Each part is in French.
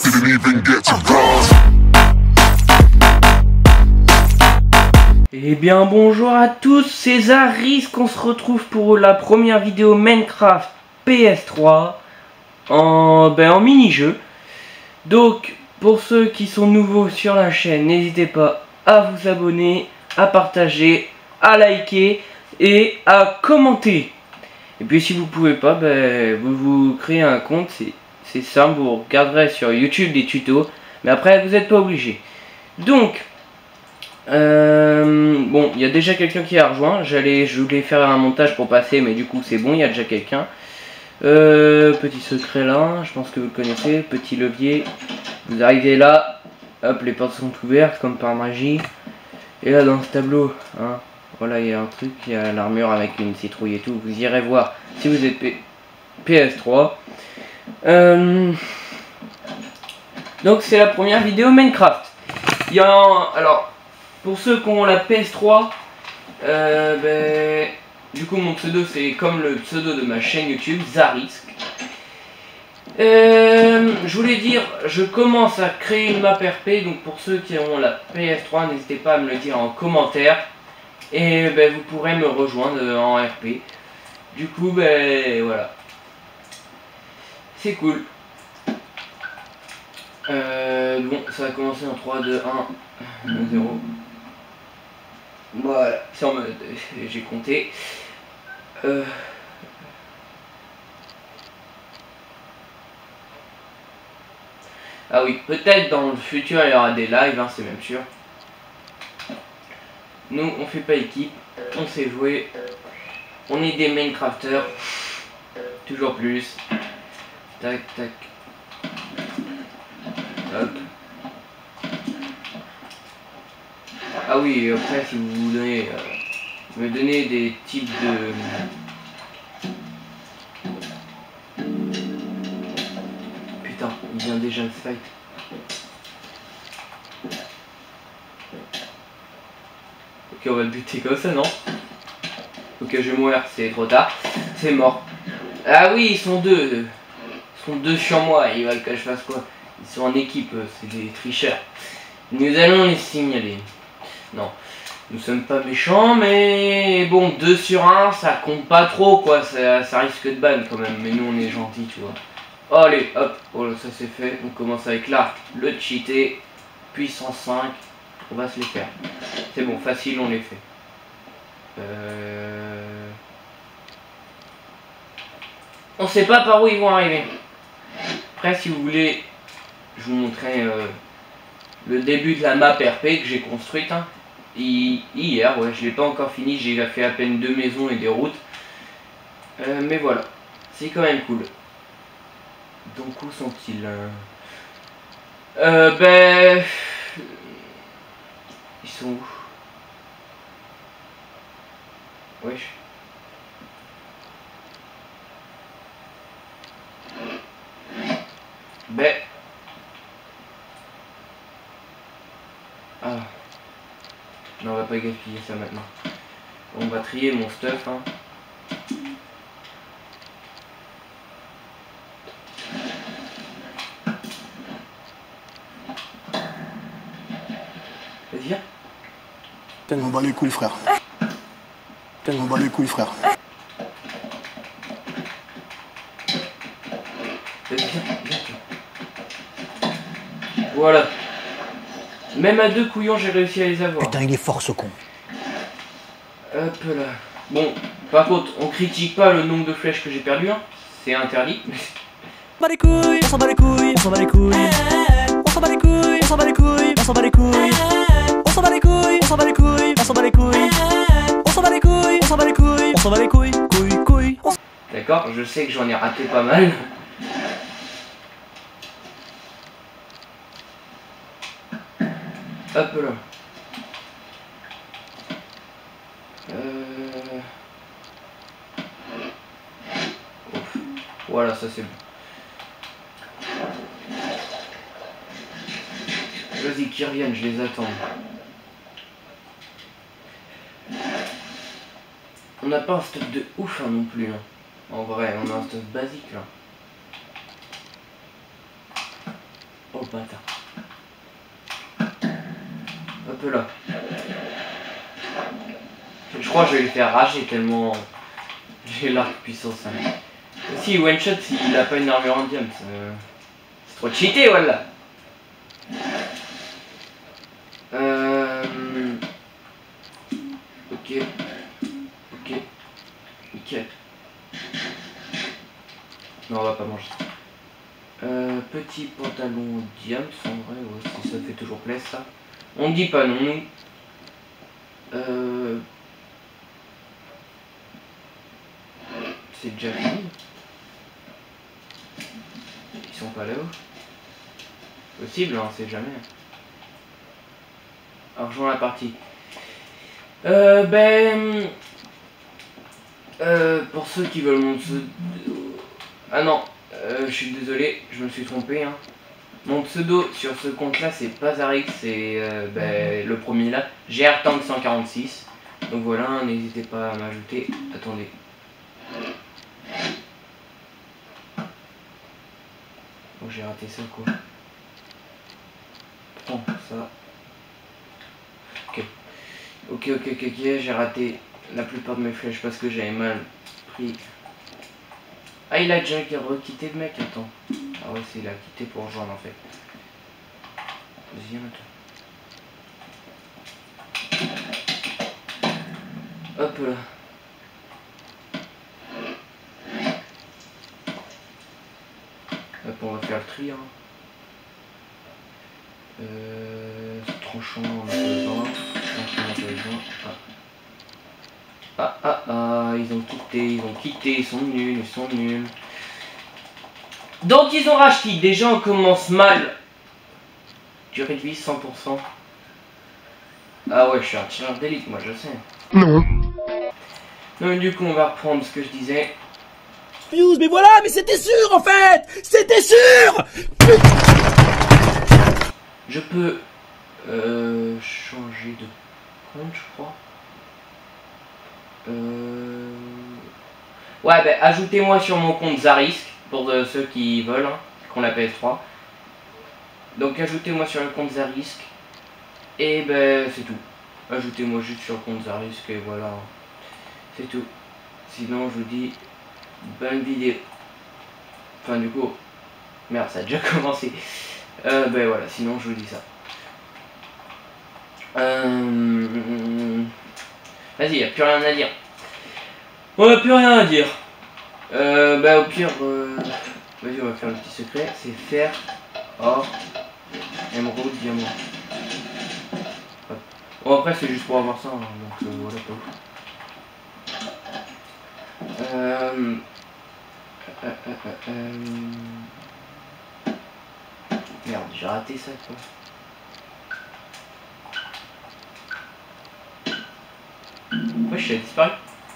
didn't even get to cross. Eh bien bonjour à tous, c'est Zarisk, on se retrouve pour la première vidéo Minecraft PS3 en mini-jeu. Donc pour ceux qui sont nouveaux sur la chaîne, n'hésitez pas à vous abonner, à partager, à liker et à commenter. Et puis si vous pouvez pas, vous créez un compte, c'est simple, vous regarderez sur YouTube des tutos, mais après vous n'êtes pas obligé. Donc bon, il y a déjà quelqu'un qui a rejoint. Je voulais faire un montage pour passer, mais du coup c'est bon, il y a déjà quelqu'un. Petit secret là, je pense que vous le connaissez. Petit levier, vous arrivez là, hop, les portes sont ouvertes comme par magie. Et là dans ce tableau, hein, voilà, il y a un truc, il y a l'armure avec une citrouille et tout. Vous irez voir si vous êtes PS3. Donc c'est la première vidéo Minecraft. Il y a alors pour ceux qui ont la PS3, du coup mon pseudo c'est comme le pseudo de ma chaîne YouTube, Zarisk. Je voulais dire, je commence à créer une map RP, donc pour ceux qui ont la PS3, n'hésitez pas à me le dire en commentaire. Et vous pourrez me rejoindre en RP. Du coup, voilà. C'est cool. Bon, ça va commencer en 3, 2, 1, 0. Voilà, c'est en mode, j'ai compté. Ah oui, peut-être dans le futur il y aura des lives, hein, c'est même sûr. Nous, on fait pas équipe, on sait jouer. On est des Minecrafters. Toujours plus. Tac, tac. Hop. Ah oui, et après, si vous voulez me donner des types de... Putain, il vient déjà de fight. Ok, on va le buter comme ça, non? Ok, je vais mourir, c'est trop tard. C'est mort. Ah oui, ils sont deux. Ils sont deux sur moi, ils veulent que je fasse quoi? Ils sont en équipe, c'est des tricheurs. Nous allons les signaler. Non, nous sommes pas méchants, mais bon, 2 sur 1, ça compte pas trop, quoi. Ça risque de ban quand même, mais nous on est gentils, tu vois. Oh, allez, hop, voilà, ça c'est fait. On commence avec l'arc, le cheaté, puissance 5. On va se les faire. C'est bon, facile, on les fait. On sait pas par où ils vont arriver. Après, si vous voulez, je vous montrerai le début de la map RP que j'ai construite. Hein. Hier, ouais, je l'ai pas encore fini, j'ai fait à peine 2 maisons et des routes. Mais voilà, c'est quand même cool. Donc où sont-ils? Ils sont où? Wesh. Ah. Non, on va pas gaspiller ça maintenant. On va trier mon stuff. Hein. Vas-y, viens. Tellement bas les couilles, frère. Tellement bas les couilles, frère. Vas-y, viens, viens. Voilà. Même à 2 couillons, j'ai réussi à les avoir. Putain, il est fort ce con. Hop là. Bon, par contre, on critique pas le nombre de flèches que j'ai perdu, hein. C'est interdit. On s'en bat les couilles, on s'en bat les couilles, on s'en bat les couilles. On s'en bat les couilles, on s'en bat les couilles, on s'en bat les couilles. On s'en bat les couilles, on s'en bat les couilles, on s'en bat les couilles. On s'en bat les couilles, on s'en bat les couilles, on s'en bat les couilles, couilles, couilles. D'accord, je sais que j'en ai raté pas mal. Hop là. Ouf. Voilà, ça c'est bon. Vas-y, qu'ils reviennent, je les attends. On n'a pas un stuff de ouf hein, non plus. Hein. En vrai, on a un stuff basique là. Oh bâtard. Hop là. Je crois que je vais le faire rager tellement j'ai l'arc puissance 5. Si one shot s'il a pas une armure en diamant, c'est trop cheaté voilà. Ok. Ok. Nickel. Non, on va pas manger. Petit pantalon diamant, en vrai, ouais, si ça fait toujours plaisir ça. On dit pas non. C'est déjà fini. Ils sont pas là-haut. Possible, hein, c'est jamais. Alors, rejoins la partie. Pour ceux qui veulent mon pseudo... Ah non, je suis désolé, je me suis trompé. Hein. Mon pseudo sur ce compte-là, c'est pas Zarix, c'est le premier là, GRTank146. Donc voilà, n'hésitez pas à m'ajouter. Attendez. Oh, j'ai raté ça quoi. Oh, ça. Ok, j'ai raté la plupart de mes flèches parce que j'avais mal pris. Ah, il a déjà requitté le mec, attends. Ah ouais, c'est il a quitté pour rejoindre en fait. Viens toi. Hop là. Hop, on va faire le tri. Hein. Tranchant, on a besoin. Ils ont quitté, ils sont nuls. Donc ils ont racheté, déjà on commence mal. Durée de vie 100%. Ah ouais, je suis un tireur d'élite, moi je sais. Non. Donc du coup on va reprendre ce que je disais. Fuse, mais voilà, mais c'était sûr en fait. C'était sûr. Je peux changer de compte, je crois. Ouais, ben ajoutez-moi sur mon compte Zarisk pour ceux qui veulent, hein, qu'on la PS3. Donc ajoutez-moi sur le compte Zarisk et ben c'est tout. Ajoutez-moi juste sur le compte Zarisk et voilà, c'est tout. Sinon je vous dis bonne vidéo. Enfin du coup, merde ça a déjà commencé. Ben voilà, sinon je vous dis ça. Vas-y, y a plus rien à dire. On a plus rien à dire. Bah au pire, vas-y on va faire le petit secret, c'est fer, or, émeraude, diamant. Hop. Bon après c'est juste pour avoir ça, hein, donc voilà pas. Merde, j'ai raté ça quoi. Wesh, elle a disparu.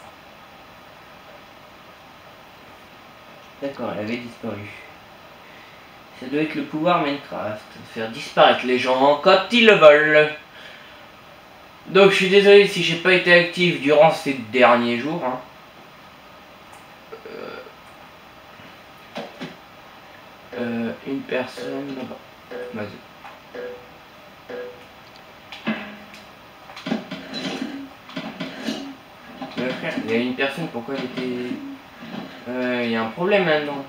D'accord, elle avait disparu. Ça doit être le pouvoir Minecraft, faire disparaître les gens quand ils le veulent. Donc je suis désolé si j'ai pas été actif durant ces derniers jours. Hein. Une personne là-bas. Vas-y. Mais frère, il y a une personne, pourquoi elle était... il y a un problème maintenant.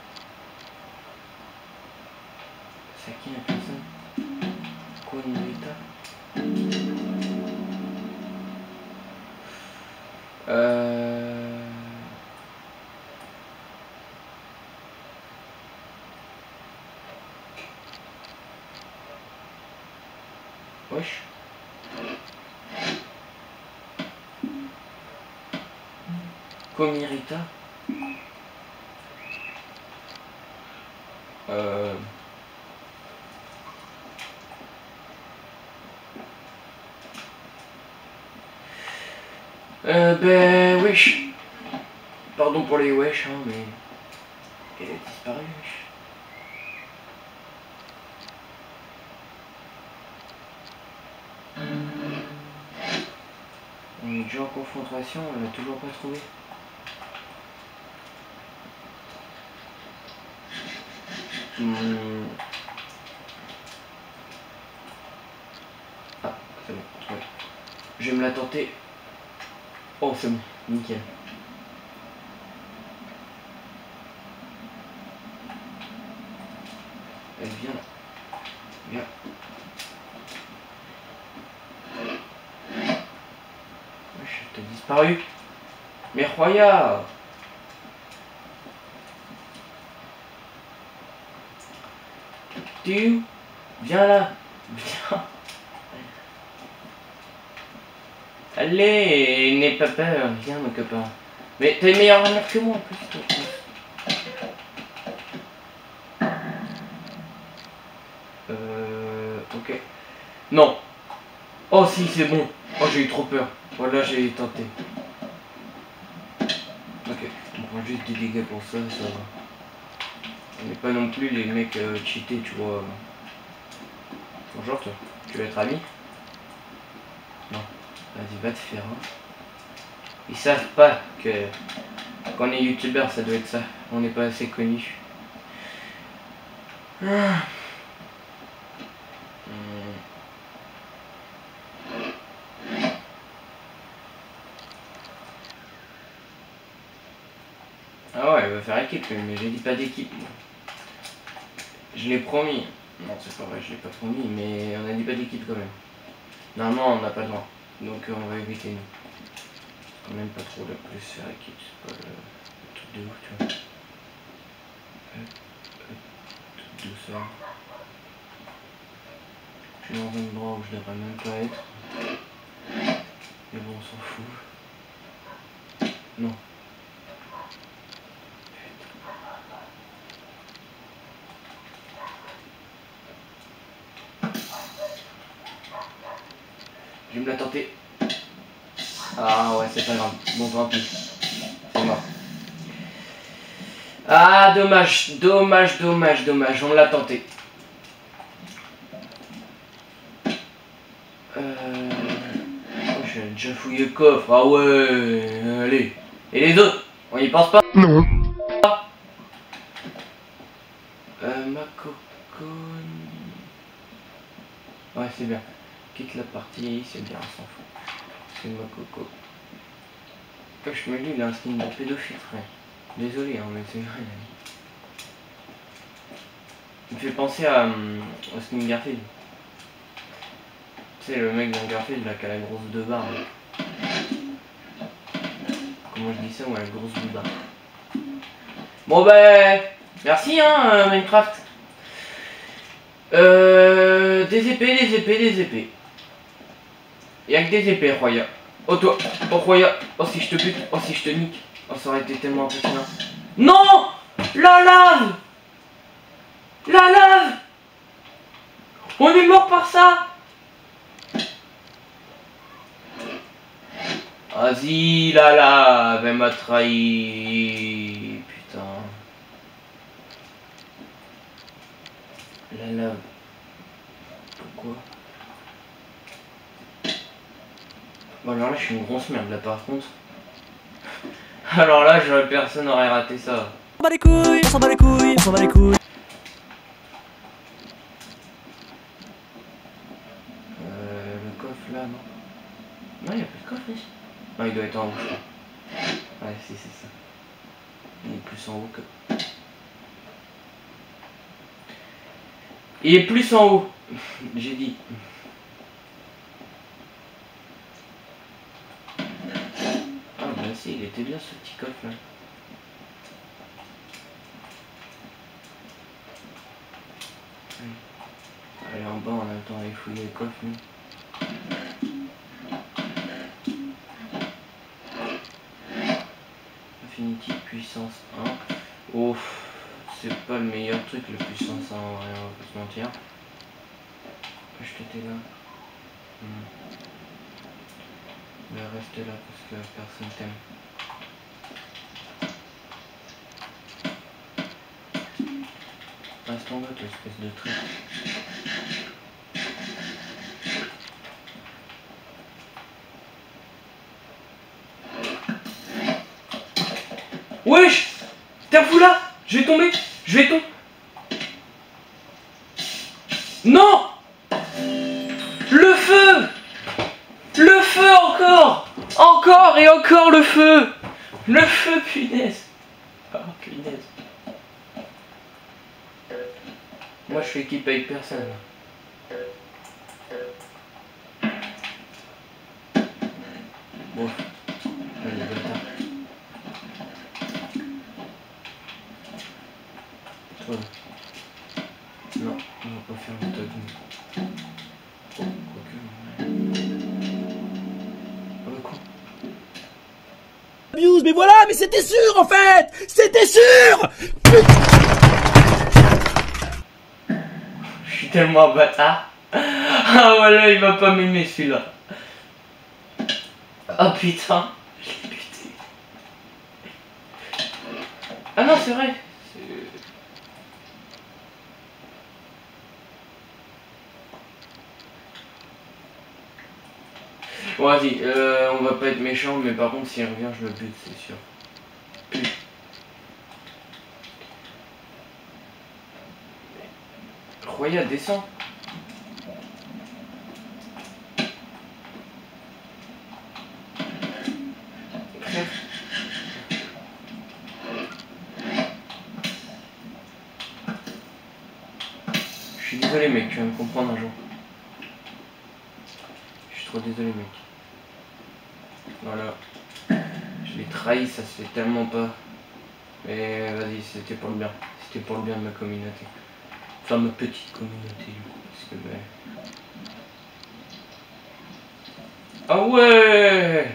C'est qui la personne? Konrita. Wesh. Komirita. Ben wesh. Pardon pour les wesh hein, mais elle a disparu wesh. On est déjà en confrontation, on l'a toujours pas trouvé. Je vais me la tenter. Oh, c'est bon, nickel. Elle vient là. Viens. Wesh, t'as disparu. Mais Roya. T'es où? Viens là. Viens. Allez, n'aie pas peur. Viens mon copain. Mais t'as une meilleure armure que moi en plus. Toi. Ok. Non. Oh si, c'est bon. Oh, j'ai eu trop peur. Voilà, j'ai tenté. Ok. On prend juste des dégâts pour ça, ça va. On n'est pas non plus les mecs cheatés, tu vois. Bonjour toi. Tu veux être ami? Non. Vas-y, va te faire. Hein. Ils savent pas que quand on est youtubeur, ça doit être ça. On n'est pas assez connus. Ah. Ah ouais, elle va faire équipe, mais j'ai dit pas d'équipe. Je l'ai promis. Non, c'est pas vrai, je l'ai pas promis, mais on a dit pas d'équipe quand même. Normalement, on n'a pas le droit. Donc on va éviter nous. Quand même pas trop de plus faire équipe, c'est pas le truc de ouf, tu vois. Tout douceur. Je suis dans un endroit où je devrais même pas être. Mais bon, on s'en fout. Non. Je vais me la tenter. Ah ouais, c'est pas grave. Bon, tant pis. C'est mort. Ah, dommage. Dommage, dommage, dommage. On l'a tenté. Oh, j'ai déjà fouillé le coffre. Ah ouais, allez. Et les autres, on y pense pas? Non. Ma coconne. Ouais, c'est bien. Quitte la partie, c'est bien, on s'en fout. C'est ma coco. Je me dis, il a un skin de pédophile, frère. Désolé, hein, mais c'est vrai. Il me fait penser à, au skin Garfield. Tu sais, le mec dans Garfield, là, qui a la grosse deux barres. Comment je dis ça, ouais, la grosse deux barres. Bon, ben, merci, hein, Minecraft. Des épées, des épées, des épées. Y'a que des épées, Roya. Oh toi, oh Roya, oh si je te bute, oh si je te nique. Oh ça aurait été tellement impressionnant. Non! La lave! La lave! On est mort par ça! Vas-y, la lave, elle m'a trahi. Putain. La lave. Pourquoi? Bon alors là je suis une grosse merde là par contre. Alors là personne n'aurait raté ça. On s'en bat les couilles, on s'en bat les couilles, on s'en bat les couilles. Le coffre là non. Non il n'y a plus de coffre ici. Non il doit être en haut je crois. Ouais si c'est ça. Il est plus en haut que. Il est plus en haut. J'ai dit. Il était bien ce petit coffre là. Allez en bas en attendant d'aller fouiller le coffre. Infinity puissance 1. Ouf, c'est pas le meilleur truc le puissance 1 en vrai, on va pas se mentir. Je t'étais là. Mais reste là parce que personne t'aime. Reste en bas, toi, espèce de truc. Wesh! T'es fou là? Je vais tomber! Je vais tomber! Non! Le feu! Le feu et encore le feu. Le feu, punaise. Oh, punaise. Moi, je suis équipé avec personne. Bon. Allez, bâtard. Toi. Non, on va pas faire le top. Oh, quoique. Oh, le con. Abuse, mais voilà, mais c'était sûr en fait. C'était sûr. Je suis tellement un bâtard. Ah voilà, il va pas m'aimer celui-là. Oh putain, je l'ai buté. Ah non, c'est vrai. Bon, vas-y, on va pas être méchant, mais par contre, s'il revient, je le bute, c'est sûr. Putain. Roya, descends. Crève. Je suis désolé, mec, tu vas me comprendre un jour. Je suis trop désolé, mec. Voilà. Je l'ai trahi, ça se fait tellement pas. Mais vas-y, c'était pour le bien. C'était pour le bien de ma communauté. Enfin, ma petite communauté, du coup. Parce que, ah ouais.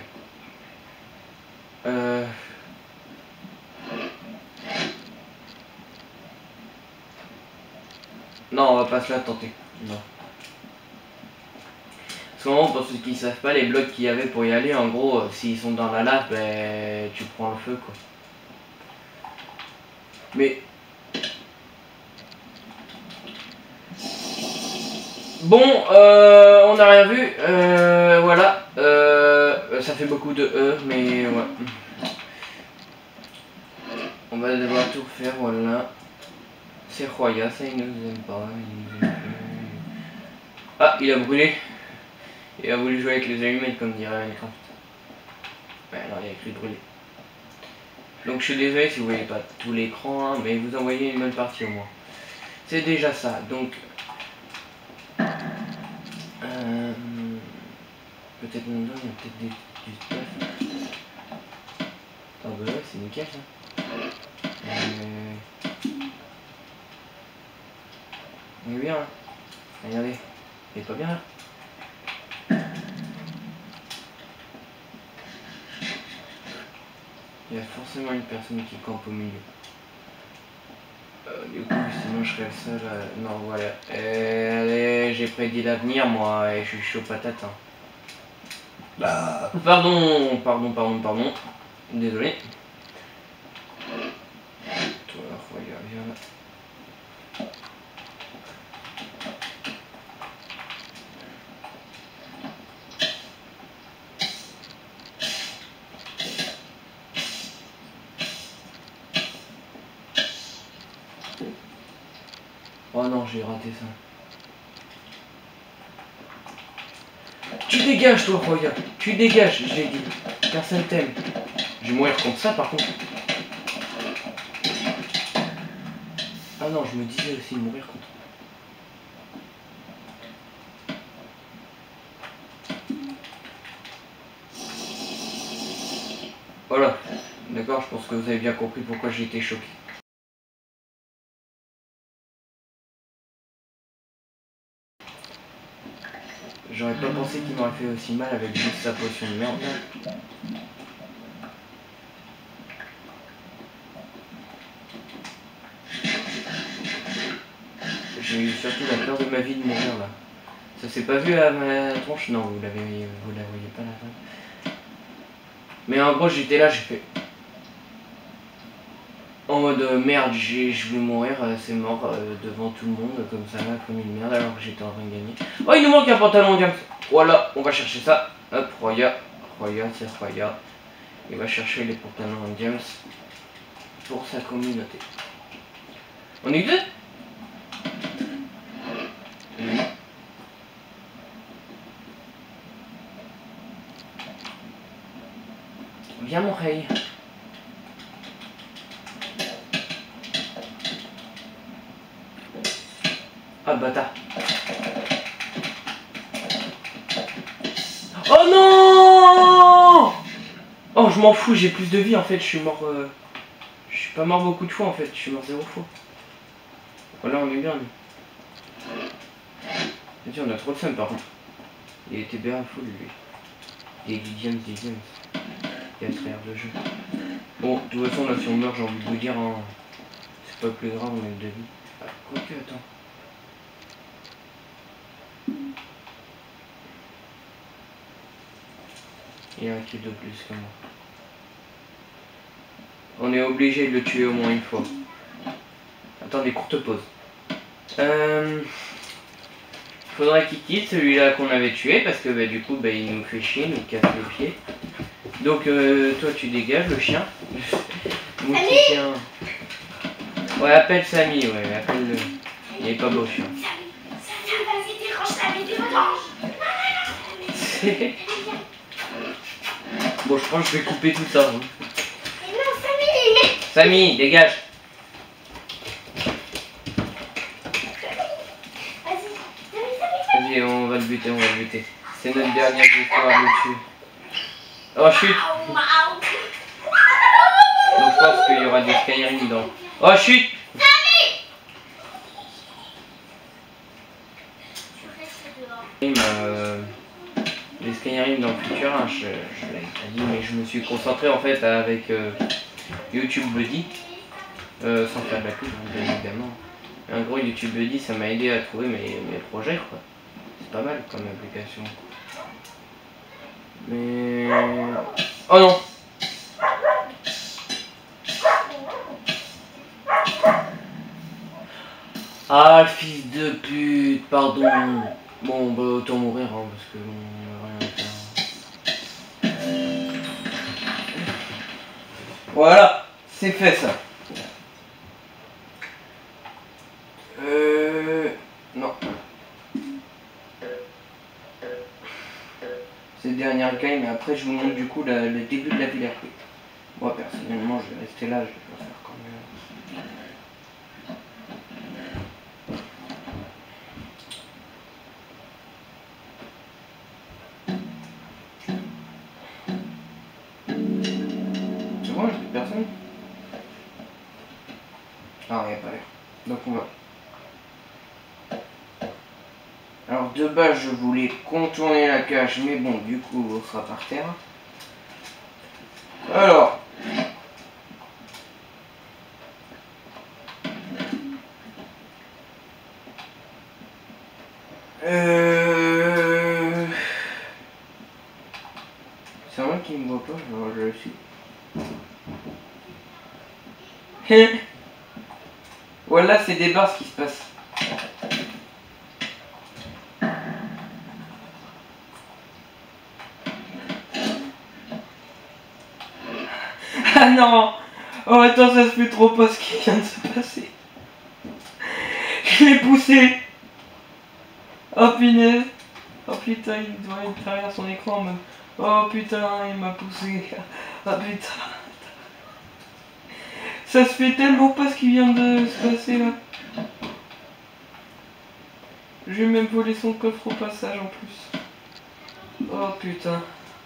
Non, on va pas se la tenter. Non. Parce qu'en gros, pour ceux qui savent pas, les blocs qu'il y avait pour y aller, en gros, s'ils sont dans la lave, ben, tu prends le feu, quoi. Mais... Bon, on n'a rien vu. Voilà. Ça fait beaucoup de mais ouais. On va devoir tout refaire, voilà. C'est Roya, ça il nous aime pas. Ah, il a brûlé. Il a voulu jouer avec les allumettes, comme dirait Minecraft. Ouais, non, il a écrit brûler. Donc je suis désolé si vous voyez pas tout l'écran, hein, mais vous envoyez une bonne partie au moins. C'est déjà ça, donc... peut-être dedans, il y a peut-être du stuff. Ah bah ouais, c'est nickel ça. Il est bien là. Regardez, il est pas bien là. Il y a forcément une personne qui campe au milieu. Du coup, sinon je serais le seul à... Non, voilà. Allez, j'ai prédit l'avenir moi et je suis chaud patate. Hein. Bah... Pardon. Désolé. Toi, regarde, viens là. Oh non, j'ai raté ça. Tu dégages toi, Roya. Tu dégages, je l'ai dit. Personne t'aime. Je vais mourir contre ça par contre. Ah non, je me disais aussi de mourir contre. Voilà. D'accord, je pense que vous avez bien compris pourquoi j'ai été choqué. J'aurais pas pensé qu'il m'aurait fait aussi mal avec juste sa potion de merde. J'ai eu surtout la peur de ma vie de mourir là. Ça s'est pas vu à ma tronche? Non, vous la voyez pas la fin. Mais en gros j'étais là, j'ai fait... En mode merde, je vais mourir, c'est mort devant tout le monde, comme ça là, comme une merde, alors que j'étais en train de gagner. Oh, il nous manque un pantalon Diams. Voilà, on va chercher ça. Hop, Roya, c'est Roya. Il va chercher les pantalons Diams pour sa communauté. On est deux? Oui. l'oreille. Ah bâtard. Oh non! Oh je m'en fous, j'ai plus de vie en fait, je suis mort... Je suis pas mort beaucoup de fois en fait, je suis mort 0 fois. Voilà, on est bien lui. On a trop de fun par contre. Il était bien full lui. Des James. Et à travers le jeu. Bon, de toute façon là si on meurt j'ai envie de vous dire, hein, c'est pas plus grave, on a de vie. Ah, quoique, attends. Il y a un kill de plus que moi. On est obligé de le tuer au moins une fois. Attendez, courte pause. Faudrait qu'il quitte celui-là qu'on avait tué parce que bah, du coup bah, il nous fait chier, il nous casse les pieds. Donc toi tu dégages le chien. Mon petit chien. Ouais, appelle Samy, ouais, appelle-le. Il est pas beau chien. Vas-y, décroche la vidéo, Bon, je pense que je vais couper tout ça. Hein. Mais non, Samy, Samy, dégage. Vas-y, on va le buter, C'est notre dernière victoire dessus. Oh, chute. Donc je pense qu'il y aura des Skyrim dedans. Oh, chute. Les Skyrim dans le futur, hein, je l'avais pas dit, mais je me suis concentré en fait avec YouTube Buddy, sans faire de la pub, bien évidemment. En gros, YouTube Buddy, ça m'a aidé à trouver mes projets, quoi. C'est pas mal comme application. Mais... Oh non! Ah, fils de pute, pardon. Bon, bah autant mourir, hein, parce que bon, on a rien à faire. Voilà, c'est fait ça. Non. C'est le dernier game, mais après je vous montre du coup le début de la ville RP. Moi personnellement, je vais rester là, je vais pas faire comme... C'est bon, il n'y a plus personne? Ah, il n'y a pas l'air. Donc on va... Alors de base je voulais contourner la cage, mais bon du coup on sera par terre. Alors... C'est moi qui me voit pas, alors je le suis. Voilà, c'est des barres ce qui se passe. Ah non! Oh attends, ça se fait trop pas ce qui vient de se passer. Je l'ai poussé! Oh punaise! Oh putain, il doit être derrière son écran en mode... Oh putain, il m'a poussé! Oh putain! Ça se fait tellement pas ce qui vient de se passer là. Je vais même voler son coffre au passage en plus. Oh putain.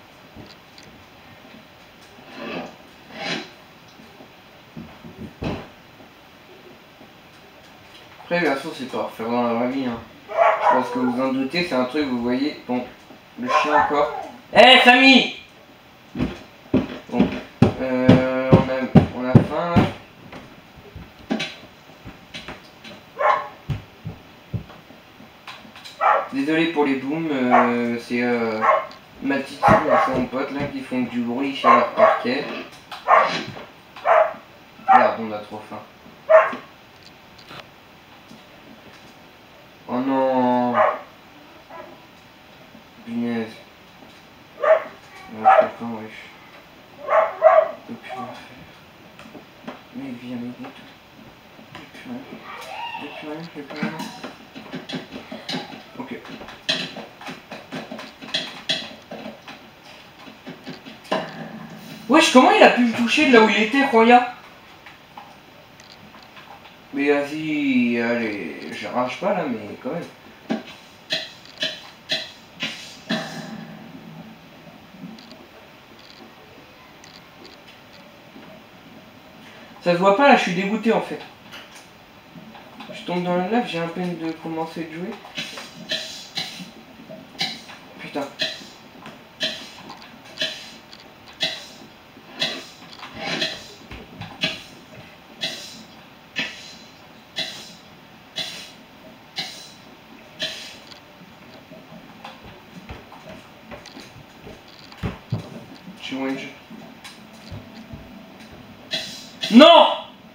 Après, bien sûr, c'est pas à refaire dans la vraie vie. Hein. Je pense que vous vous en doutez, c'est un truc, vous voyez. Bon, le chien encore. Hé, hey, Samy! Bon, on a faim là. Désolé pour les booms, c'est ma petite fille et son pote là qui font du bruit sur leur parquet. Merde, on a trop faim. Oh non! Punaise. On a trop faim, wesh. Je peux plus rien faire. Mais viens m'aider. Je peux plus rien. Ok. Wesh, comment il a pu me toucher de là où il était, Roya? Mais vas-y, allez, je rage pas là, mais quand même. Ça se voit pas là, je suis dégoûté en fait. Je tombe dans le lave, j'ai à peine de commencer de jouer. Putain. Je suis loin de jeu. Non!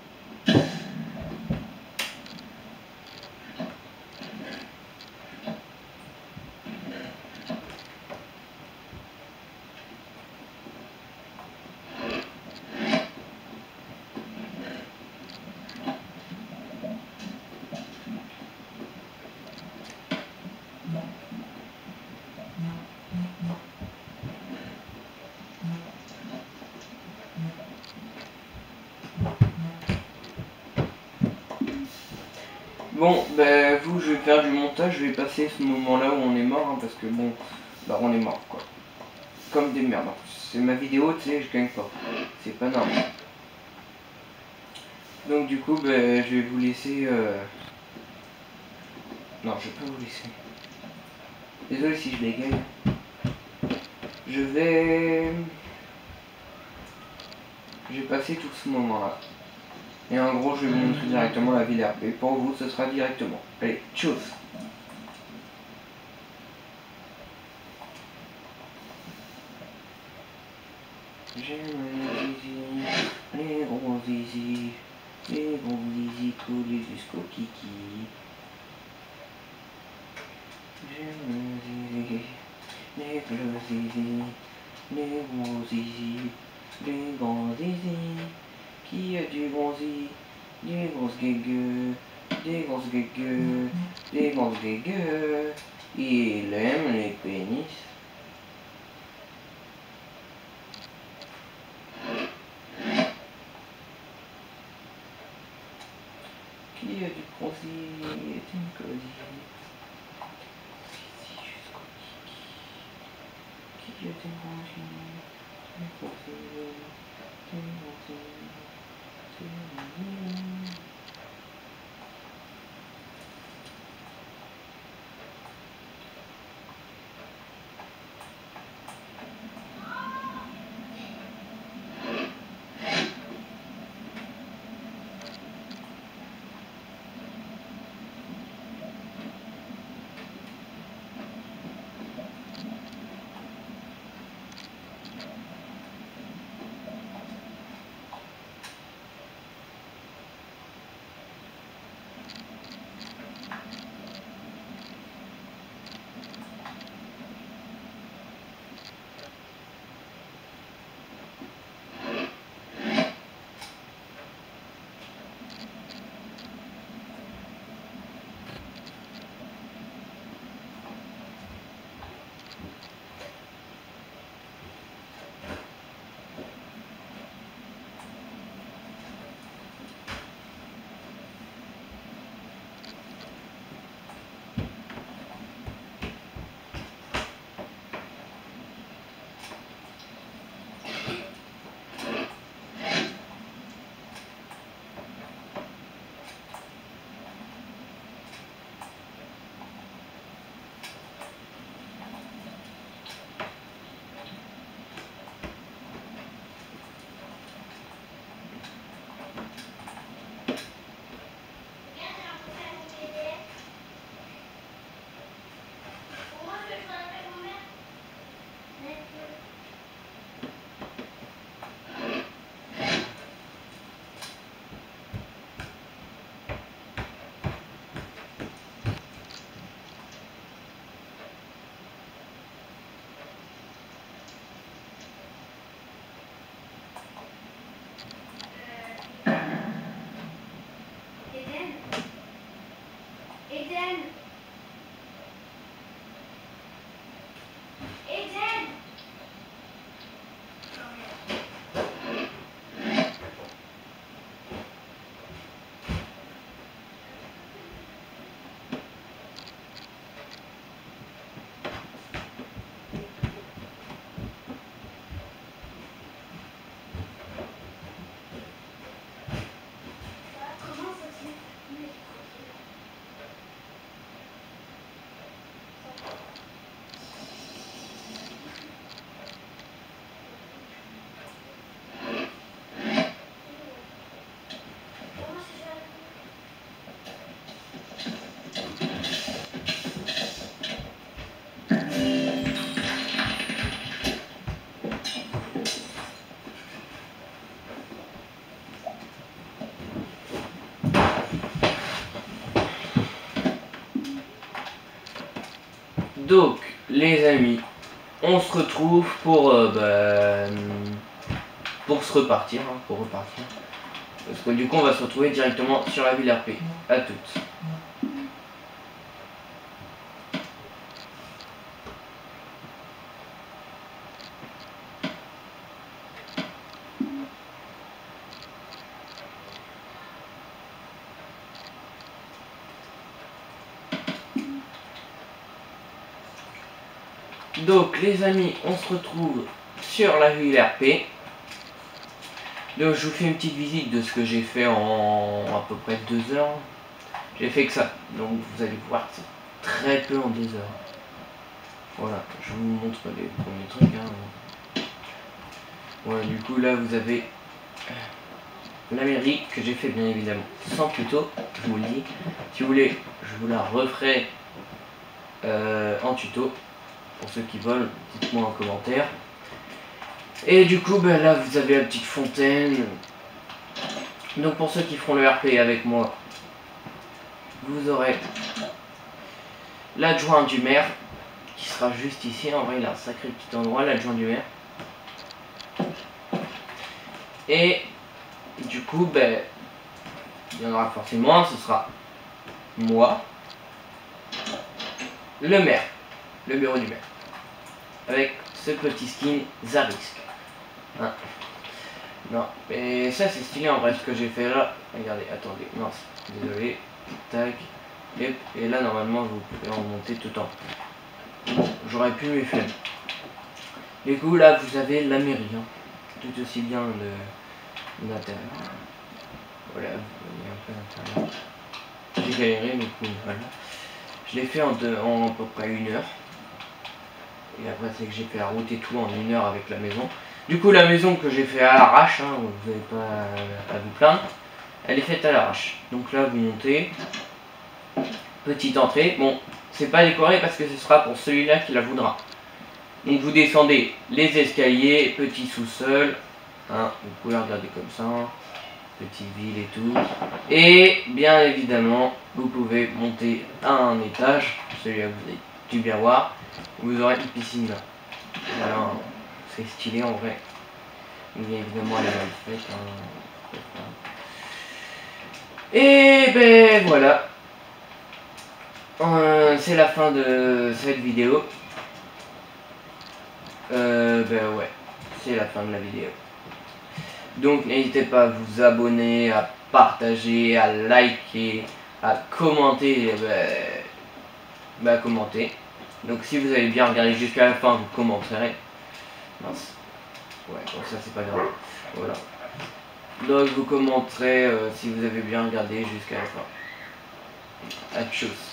Bon, ben vous, je vais faire du montage, je vais passer ce moment-là où on est mort, hein, parce que bon, bah on est mort quoi. Comme des merdes. C'est ma vidéo, tu sais, je gagne pas. C'est pas normal. Donc du coup, ben, je vais vous laisser... Non, je vais pas vous laisser. Désolé si je bégaye. Je vais passer tout ce moment-là. Et en gros, je vais vous montrer directement la ville RP. Pour vous, ce sera directement. Allez, tchuss! J'aime les gros zizi, les gros zizi collés jusqu'au kiki. J'aime les gros zizi, les gros zizi, les grands zizi. Qui a du bon zizi, des grosses guégueux, des grosses guégueux, des grosses guégueux. Il aime les pénis. Qui a du bronzy et une cosy. Jusqu'au kiki. Qui a des bronzy, des bronzy, des bronzy, des bronzy. Donc les amis, on se retrouve pour se repartir, hein, pour repartir. Parce que du coup on va se retrouver directement sur la ville RP. À toutes. Donc les amis, on se retrouve sur la ville RP. Donc je vous fais une petite visite de ce que j'ai fait en à peu près 2 heures. J'ai fait que ça, donc vous allez voir que c'est très peu en 2 heures. Voilà, je vous montre les premiers trucs. Hein. Voilà, du coup là vous avez la mairie que j'ai fait bien évidemment sans tuto, je vous le dis. Si vous voulez, je vous la referai en tuto. Pour ceux qui veulent, dites-moi en commentaire. Et du coup, ben là, vous avez la petite fontaine. Donc pour ceux qui feront le RP avec moi, vous aurez l'adjoint du maire, qui sera juste ici. En vrai, il a un sacré petit endroit, l'adjoint du maire. Et du coup, ben, il y en aura forcément un, ce sera moi, le maire, le bureau du maire. Avec ce petit skin Zarisk. Hein. Non, mais ça c'est stylé en vrai ce que j'ai fait là. Regardez, attendez, non, désolé. Tac. Et là normalement vous pouvez remonter tout en haut. J'aurais pu mes flemmes. Du coup là vous avez la mairie. Hein. Tout aussi bien l'intérieur. Voilà, vous voyez un peu l'intérieur. J'ai galéré mais cool, voilà. Je l'ai fait en à peu près 1 heure. Et après c'est que j'ai fait la route et tout en 1 heure avec la maison. Du coup la maison que j'ai fait à l'arrache, hein, vous n'avez pas à vous plaindre, elle est faite à l'arrache. Donc là vous montez, petite entrée, bon c'est pas décoré parce que ce sera pour celui-là qui la voudra. Donc vous descendez les escaliers, petit sous-sol, hein, vous pouvez regarder comme ça, petite ville et tout. Et bien évidemment vous pouvez monter à un étage, celui-là vous avez dû bien voir. Vous aurez une piscine là. Alors, c'est stylé en vrai. Mais évidemment elle est mal faite. Hein. Et ben voilà. C'est la fin de cette vidéo. Ben ouais. C'est la fin de la vidéo. Donc n'hésitez pas à vous abonner, à partager, à liker, à commenter. Commenter. Donc si vous avez bien regardé jusqu'à la fin, vous commenterez. Mince. Ouais, bon ça c'est pas grave. Voilà. Donc vous commenterez si vous avez bien regardé jusqu'à la fin. À tchuss.